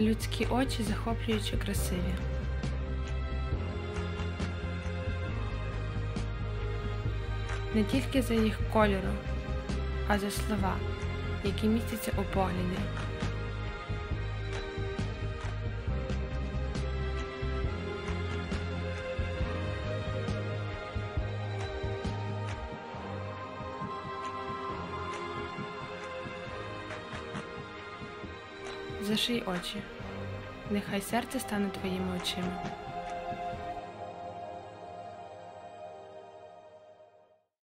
Людські очі захоплююче красиві. Не тільки за їх кольором, а за слова, які містяться у погляді. Заший очі. Нехай серце стане твоїми очима.